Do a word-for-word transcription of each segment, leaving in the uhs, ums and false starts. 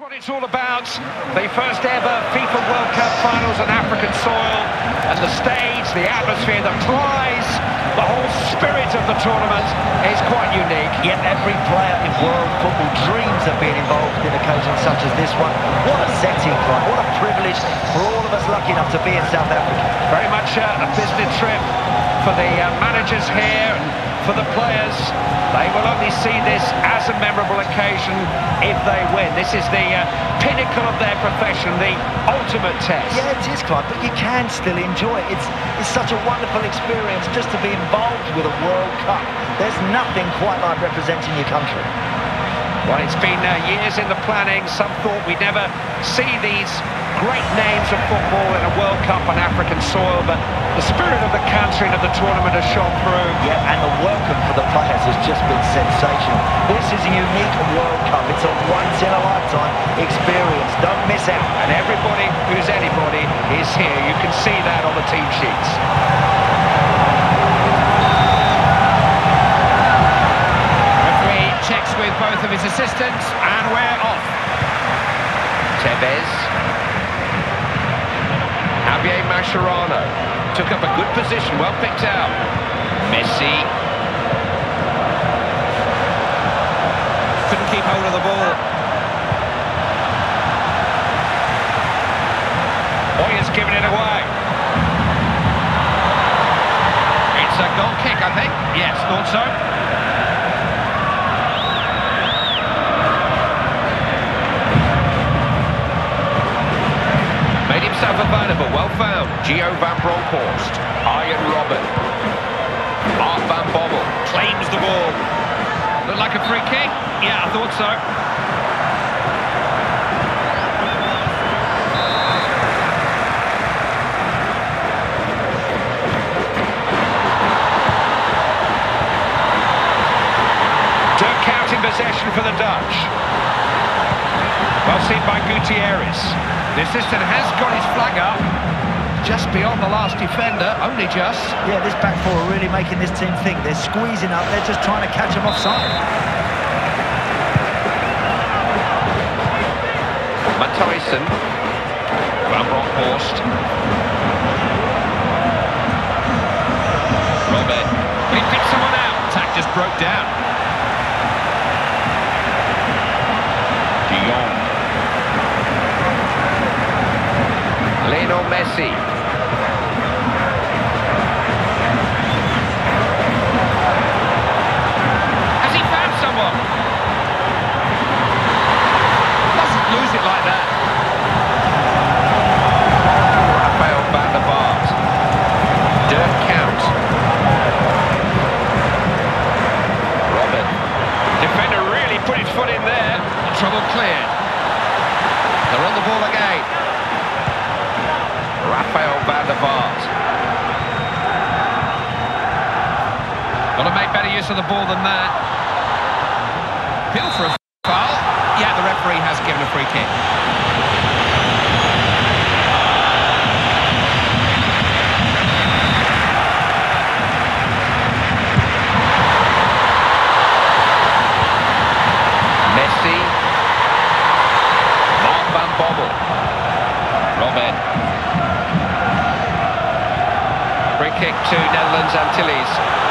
what it's all about. The first ever FIFA World Cup finals on African soil, and the stage, the atmosphere, the prize, the whole spirit of the tournament is quite unique. Yet every player in world football dreams of being involved in occasions such as this one. What a setting, Clive. What a privilege for all of us lucky enough to be in South Africa. Very much uh, a business trip for the uh, managers here and for the players. They will only see this as a memorable occasion if they win. This is the uh, pinnacle of their profession, the ultimate test. Yeah, it is, Clive, but you can still enjoy it. It's, it's such a wonderful experience just to be involved with a World Cup. There's nothing quite like representing your country. Well, it's been uh, years in the planning. Some thought we'd never see these great names of football in a World Cup on African soil, but the spirit of the country and of the tournament has shone through. Yeah, and the welcome for the players has just been sensational. This is a unique World Cup. It's a once-in-a-lifetime experience. Don't miss out. And everybody who's anybody is here. You can see that on the team sheets. Referee checks with both of his assistants, and we're off. Tevez. Javier Mascherano took up a good position, well picked out. Messi. Couldn't keep hold of the ball. Hoyer's given it away. It's a goal kick, I think. Yes, thought so. Made himself available, well found. Gio van Bronckhorst, Arjen Robben, Art van Bommel claims the ball. Looked like a free kick? Yeah, I thought so. Dirk Kuyt in possession for the Dutch. Well seen by Gutierrez. The assistant has got his flag up, just beyond the last defender, only just. Yeah, this back four are really making this team think. They're squeezing up, they're just trying to catch them offside. Matthijssen, Van Bronckhorst. Robert, he picked someone out. Attack just broke down. De Jong. Lionel Messi. Has he found someone? Mustn't lose it like that. Rafael van der Vaart. Dirk Kuyt. Robert. Defender really put his foot in there. Trouble cleared. They're on the ball again. Rafael van der Vaart. Got to make better use of the ball than that. Appeal for a foul. Yeah, the referee has given a free kick. Messi. Mark van Bommel. Robben. Free kick to Netherlands Antilles.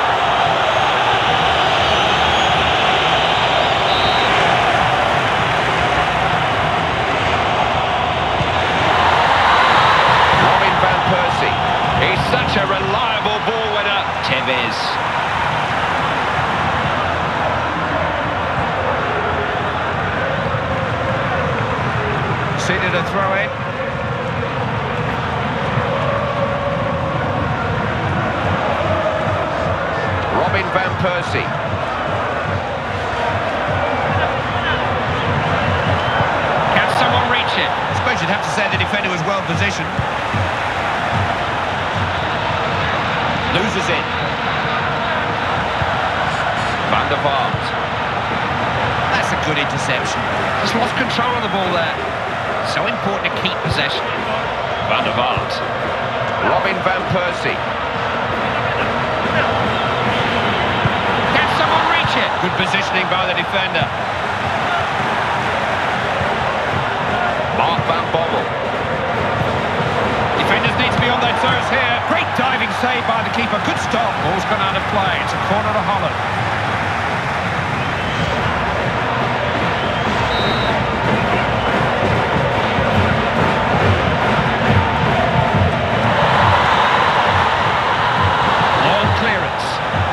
Robin van Persie. He's such a reliable ball winner. Tevez. Conceded a throw in. Robin van Persie. Can someone reach it? I suppose you'd have to say the defender was well positioned. Loses it. Van der Vaart. That's a good interception. Just lost control of the ball there. So important to keep possession. Van der Vaart. Robin van Persie. Good positioning by the defender. Bommel. Defenders need to be on their toes here. Great diving save by the keeper. Good stop. Ball's gone out of play. It's a corner to Holland. Long clearance.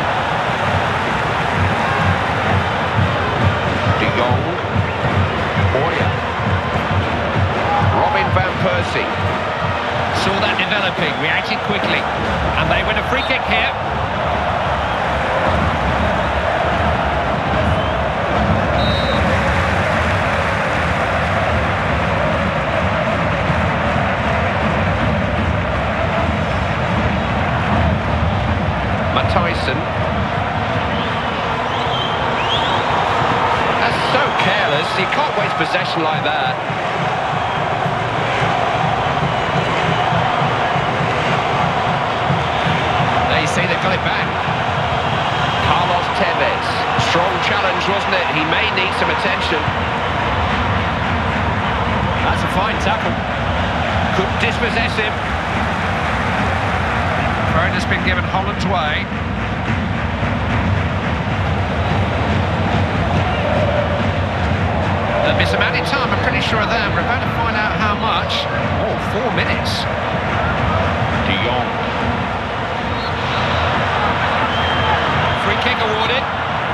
De Jong. Moya. Robin van Persie. Saw that developing, reacted quickly, and they win a free kick here. Matthijssen. That's so careless. You can't waste possession like that. They say they've got it back. Carlos Tevez. Strong challenge, wasn't it? He may need some attention. That's a fine tackle. Could dispossess him. Throw has been given Holland's way. There'll be some added time, I'm pretty sure of that. We're about to find out how much. Oh, four minutes. De Jong. Free kick awarded.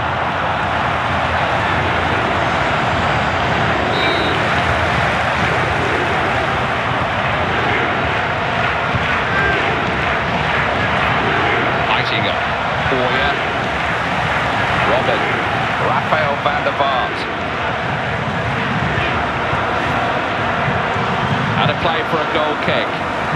Heitinger. Moya. Robin. Rafael van der Vaart. Had a play for a goal kick.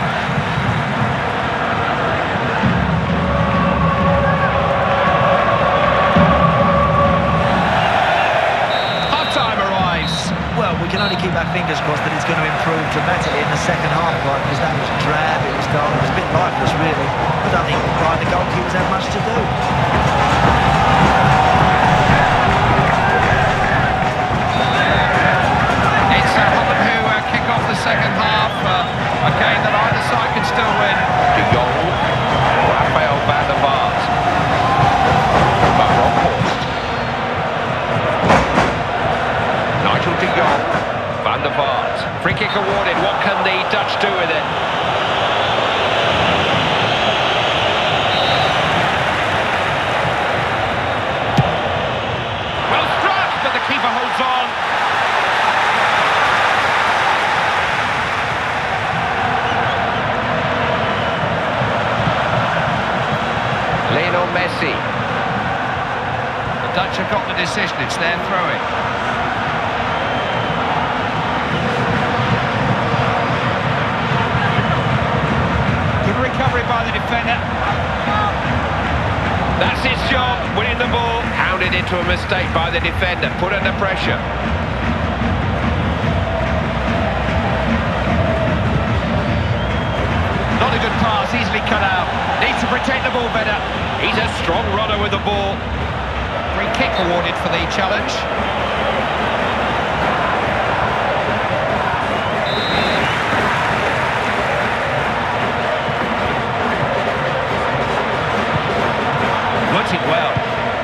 Well, we can only keep our fingers crossed that it's going to improve dramatically in the second half, right? Because that was drab, it was dull, it was a bit lifeless, really. I don't think Brian, the goalkeepers had much to do. It's uh, Holland who uh, kick off the second half. Uh, a game that either side can still win. De Jong. Rafael van der Vaart. Van Bronckhorst. Nigel De Jong. Van der Vaart. Free kick awarded. What can the Dutch do with it? Well struck, but the keeper holds on. Lionel Messi. The Dutch have got the decision. It's their throwing. Recovery by the defender. That's his job, winning the ball. Hounded into a mistake by the defender, put under pressure. Not a good pass, easily cut out. Needs to protect the ball better. He's a strong runner with the ball. Free kick awarded for the challenge. It well.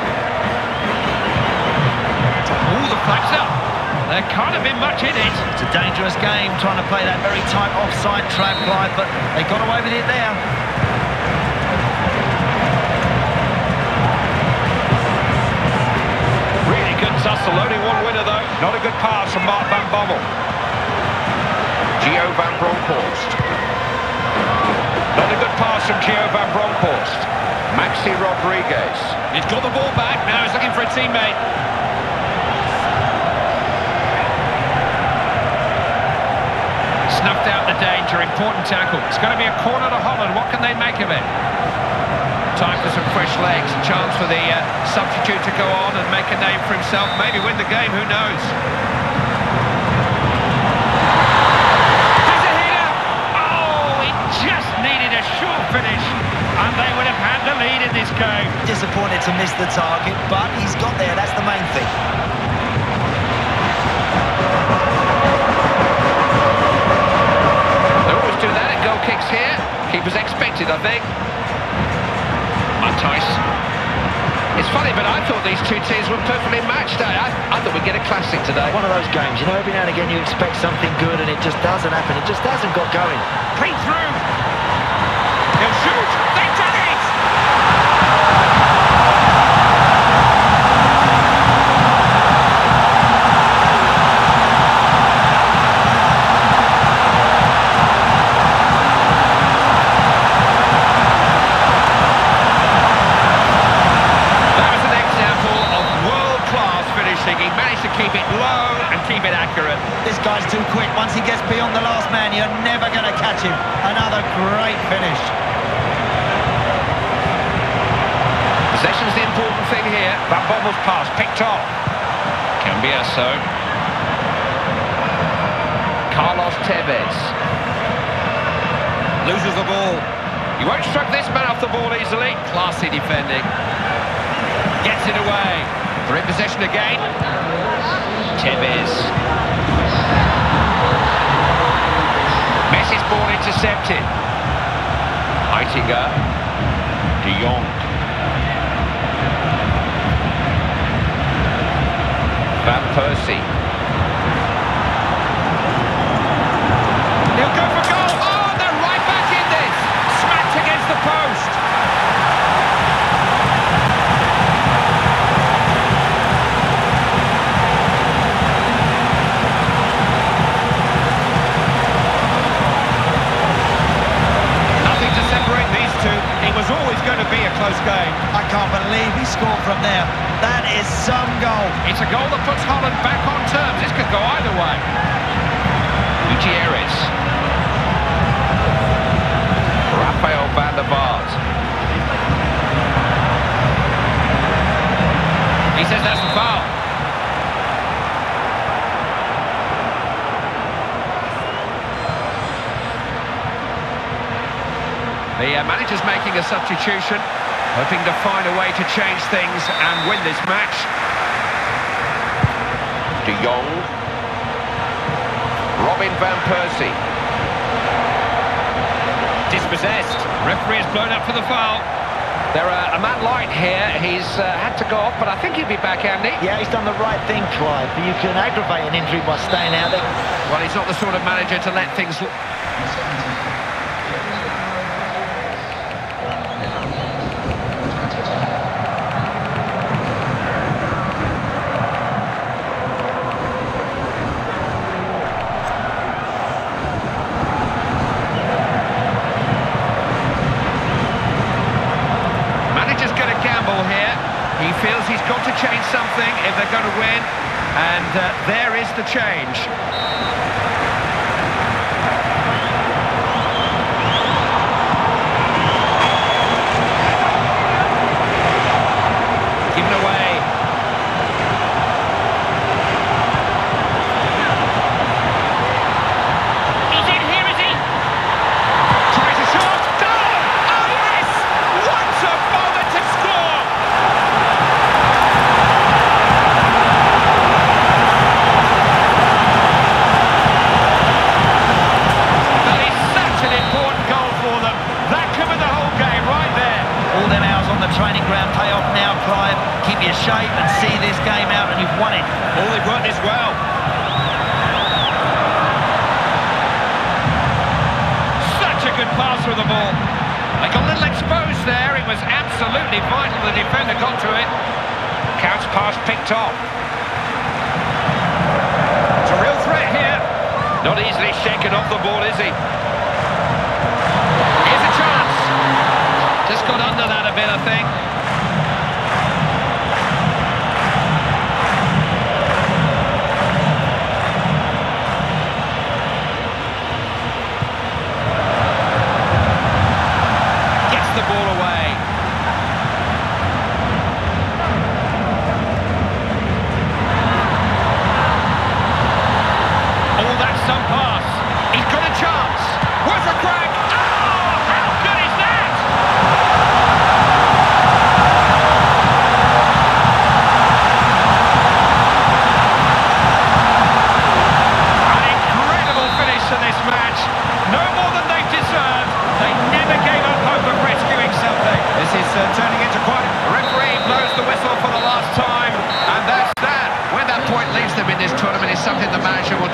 All the flags up. There can't have been much in it. It's a dangerous game, trying to play that very tight offside trap, Clive, but they got away with it there. Really good tussle, only one winner though. Not a good pass from Mark van Bommel. Gio van Bronckhorst. Not a good pass from Gio van Bronckhorst. Maxi Rodriguez. He's got the ball back, now he's looking for a teammate. Snuffed out the danger, important tackle. It's going to be a corner to Holland, what can they make of it? Time for some fresh legs, a chance for the uh, substitute to go on and make a name for himself, maybe win the game, who knows? Has a header! Oh, it just needed a short finish. And they would have had the lead in this game. Disappointed to miss the target, but he's got there, that's the main thing. expected, I think. Matthijs. It's funny, but I thought these two teams were perfectly matched. I, I thought we'd get a classic today. One of those games, you know, every now and again you expect something good and it just doesn't happen. It just hasn't got going. Free through. He'll shoot. They've done it! He managed to keep it low and keep it accurate. This guy's too quick. Once he gets beyond the last man, you're never going to catch him. Another great finish. Possession's the important thing here. That Bommels pass picked off. Cambiaso. Carlos Tevez. Loses the ball. You won't stroke this man off the ball easily. Classy defending. Gets it away. They're in possession again. Tevez. Messi's ball intercepted. Heitinga. De Jong. Van Persie. He'll go for goal. Oh, they're right back in this. Smacked against the post. It was always going to be a close game. I can't believe he scored from there. That is some goal. It's a goal that puts Holland back on terms. This could go either way. Gutierrez. Rafael van der Vaart. He says that's a foul. The uh, manager's making a substitution, hoping to find a way to change things and win this match. De Jong. Robin van Persie. Dispossessed. Referee has blown up for the foul. They're uh, a man light here. He's uh, had to go off, but I think he'll be back, Andy. Yeah, he's done the right thing, Clive. But you can aggravate an injury by staying out there. Well, he's not the sort of manager to let things... He feels he's got to change something if they're going to win, and uh, there is the change. Given away. He's in here, is he? Tries a shot. Goal! Oh, yes! What a moment to score! Training ground pay off now, Clive. Keep your shape and see this game out and you've won it. All they've got is well. Such a good pass with the ball. They got a little exposed there. It was absolutely vital the defender got to it. Counts pass picked off. It's a real threat here. Not easily shaken off the ball, is he? Here's a chance. Just got under that a bit, I think. Gets the ball away. Oh, that's some pass. He's got a chance. Worth a crack. Oh, how good is that?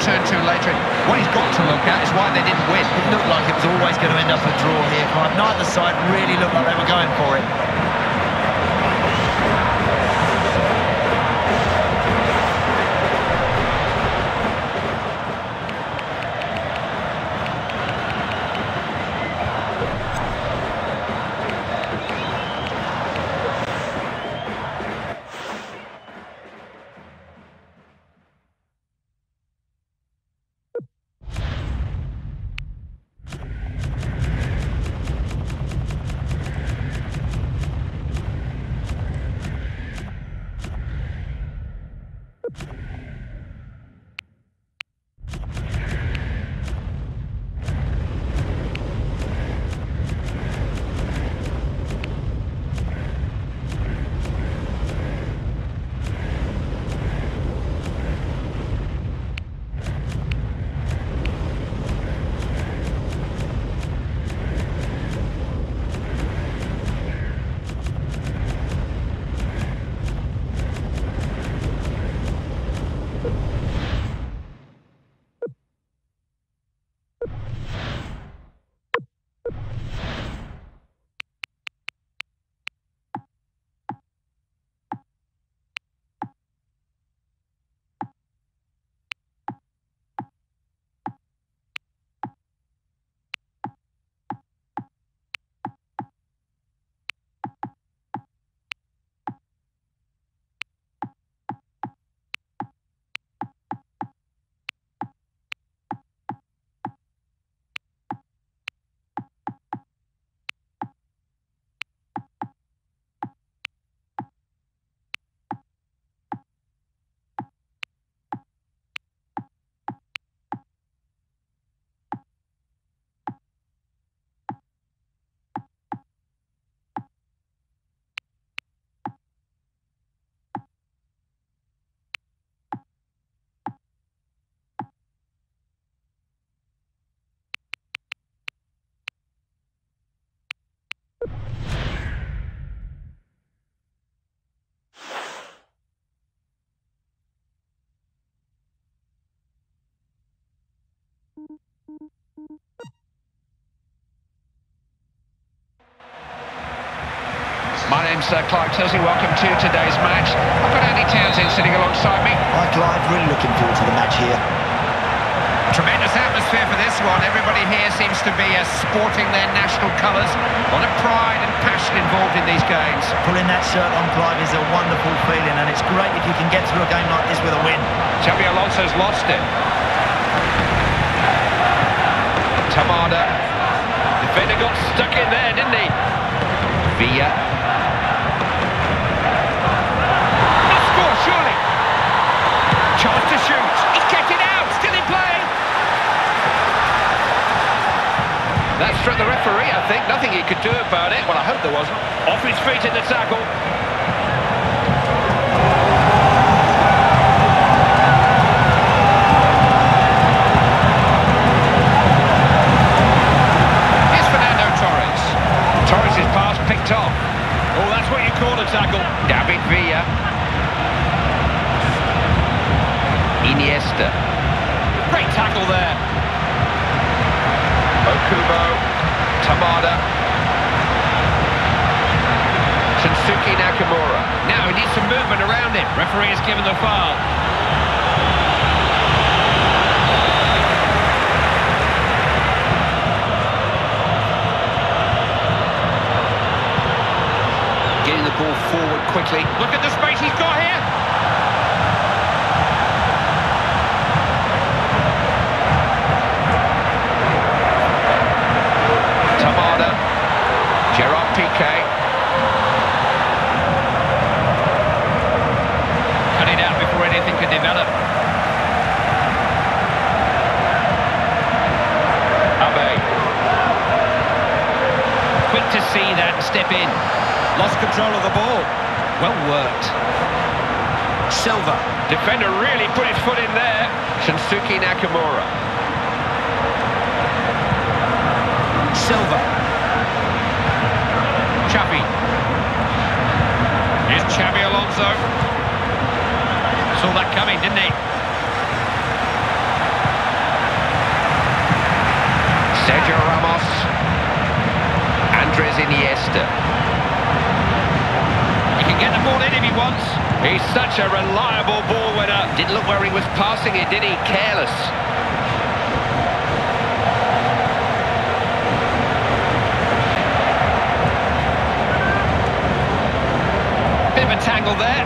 turn to later. What he's got to look at is why they didn't win. It looked like it was always going to end up a draw here, Clive. Neither side really looked like they were going for it. My name's uh, Clive Tilsley. Welcome to today's match. I've got Andy Townsend sitting alongside me. Hi, Clive. Really looking forward to the match here. Tremendous atmosphere for this one. Everybody here seems to be uh, sporting their national colours. A lot of pride and passion involved in these games. Pulling that shirt on, Clive, is a wonderful feeling, and it's great if you can get through a game like this with a win. Xabi Alonso's lost it. Tamada. Defender got stuck in there, didn't he? Villa. Must score, surely. Chance to shoot. He's kept it out. Still in play. That struck the referee, I think. Nothing he could do about it. Well, I hope there wasn't. Off his feet in the tackle. Here's Fernando Torres. Torres' pass picked off. Oh, that's what you call a tackle. David Villa. Iniesta. Great tackle there. Okubo, Tamada, Shinsuke Nakamura. Now he needs some movement around him. Referee has given the foul. Getting the ball forward quickly. Look at the space he's got here. Gerard Piqué. Cut it out before anything could develop. Abe. Quick to see that step in. Lost control of the ball. Well worked. Silva. Defender really put his foot in there. Shinsuke Nakamura. Silva. Xabi. Here's Xabi Alonso. Saw that coming, didn't he? Sergio Ramos. Andres Iniesta. He can get the ball in if he wants. He's such a reliable ball winner. Didn't look where he was passing it, did he? Careless. Bit of a tangle there.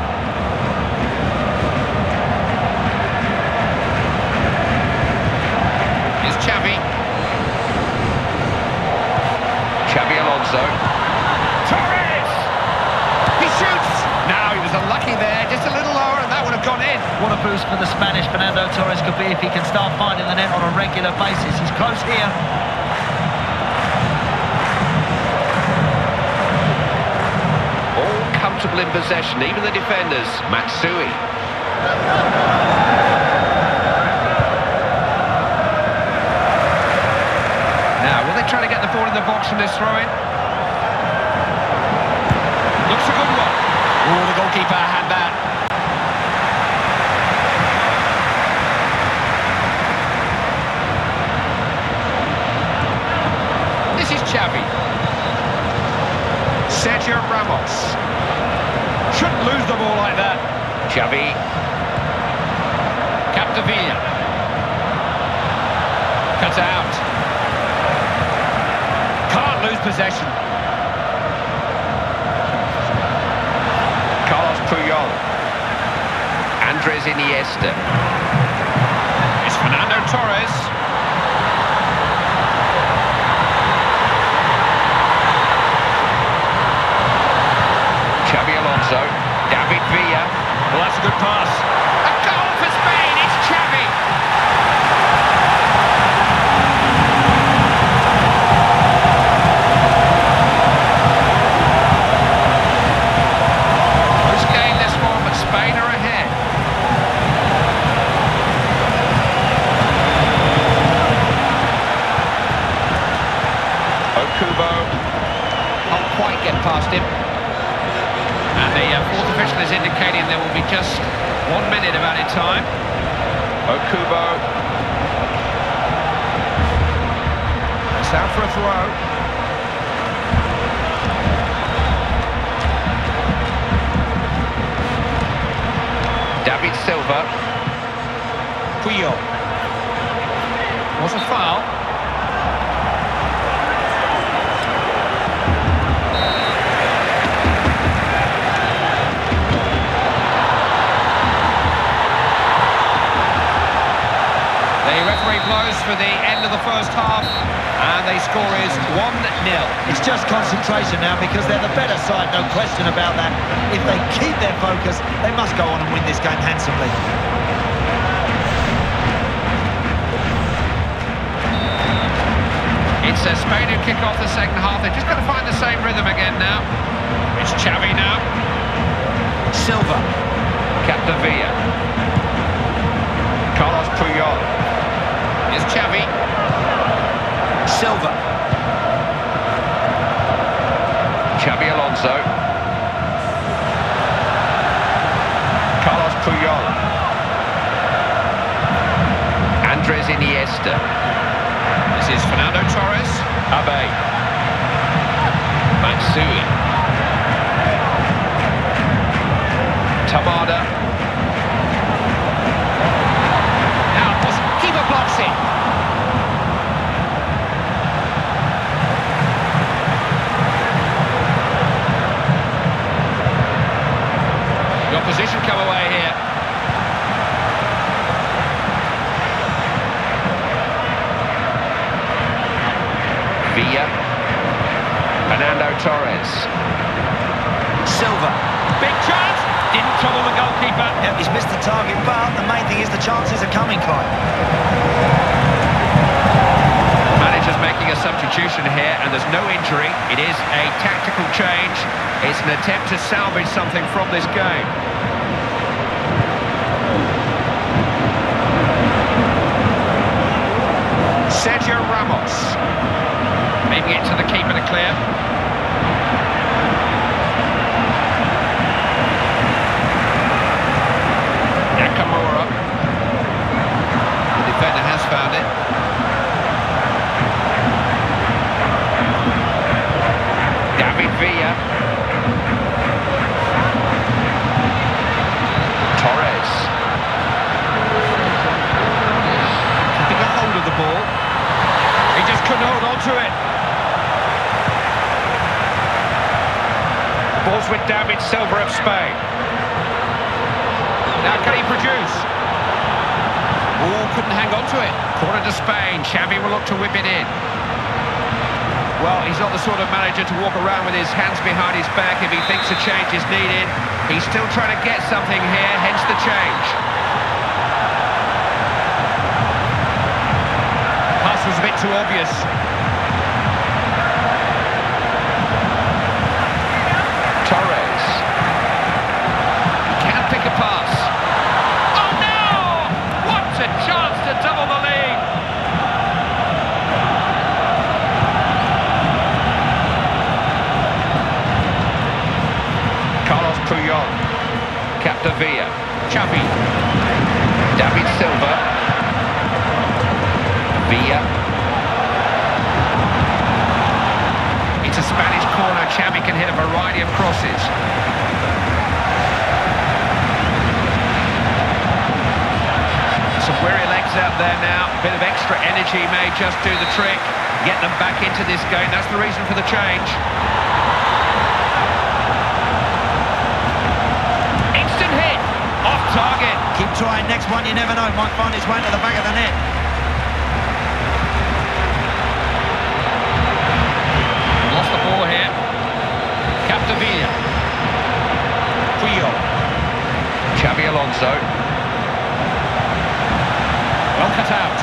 Here's Xavi. Xabi Alonso. Torres! He shoots! Now he was unlucky there, just a little lower and that would have gone in. What a boost for the Spanish Fernando Torres could be if he can start finding the net on a regular basis. He's close here. All comfortable in possession, even the defenders. Matsui. Now, will they try to get the ball in the box from this throw-in? Looks a good one. Oh, the goalkeeper had that. This is Xavi. Sergio Ramos. Shouldn't lose the ball like that. Xavi. Capdevila. Cut out. Can't lose possession. Carlos Puyol. Andres Iniesta. It's Fernando Torres. Xabi Alonso. David Villa. Well, that's a good pass. A goal for Spain. It's Xavi. Spain are ahead. Okubo can't quite get past him. And the uh, fourth official is indicating there will be just one minute of added time. Okubo. It's out for a throw. David Silva. Puyol. Was a foul. The referee blows for the end of the first half and the score is one nil. It's just concentration now because they're the better side, no question about that. If they keep their focus, they must go on and win this game handsomely. It's uh, Spain who kick off the second half. They're just going to find the same rhythm again now. It's Xavi now. Silva. Capdevila. Carlos Puyol. Here's Xavi. Silva. Xabi Alonso. Carlos Puyol. Andres Iniesta. This is Fernando Torres. Abe. Matsui. Tabada. Now, keeper blocks it. The opposition come away here. Villa. Fernando Torres. Silva. Big chance. Didn't trouble the goalkeeper. Yeah, he's missed the target, but the main thing is the chances are coming, Clive. Manager's making a substitution here, and there's no injury. It is a tactical change. It's an attempt to salvage something from this game. Sergio Ramos. Leaving it to the keeper to clear. Nakamura. The defender has found it. with David Silva of Spain. Now can he produce? Oh, couldn't hang on to it. Corner to Spain. Xavi will look to whip it in. Well, he's not the sort of manager to walk around with his hands behind his back if he thinks a change is needed. He's still trying to get something here, hence the change. Pass was a bit too obvious. Torres. He can pick a pass. Oh no! What a chance to double the lead! Carlos Puyol. Capdevila. Xavi. David Silva. Villa. It's a Spanish corner. Xavi can hit a variety of crosses. Some weary legs out there now. A bit of extra energy may just do the trick. Get them back into this game. That's the reason for the change. Instant hit. Off target. Keep trying, next one you never know, might find its way to the back of the net. Lost the ball here. Capdevila. Puyol. Xabi Alonso. Well cut out.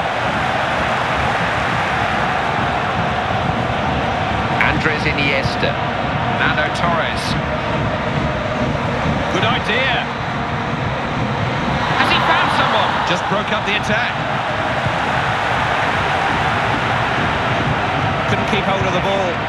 Andres Iniesta. Fernando Torres. Good idea. Has he found someone? Just broke up the attack. Couldn't keep hold of the ball.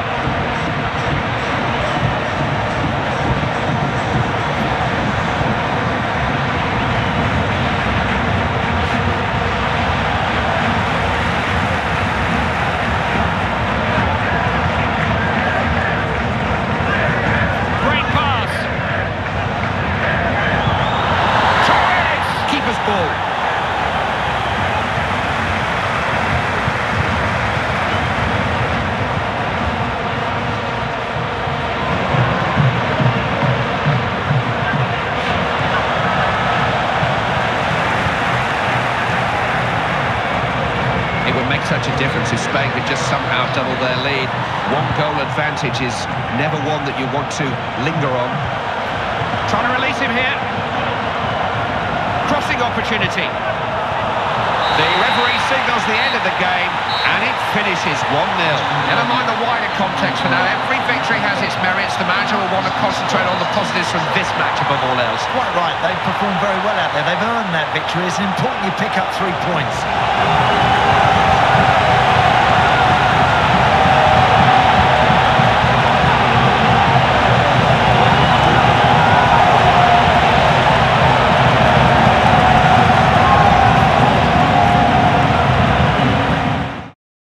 Such a difference if Spain could just somehow double their lead. One goal advantage is never one that you want to linger on. Trying to release him here. Crossing opportunity. The referee signals the end of the game and it finishes one nil. Never mind the wider context for now. Every victory has its merits. The manager will want to concentrate on the positives from this match above all else. Quite right, they've performed very well out there. They've earned that victory. It's important you pick up three points.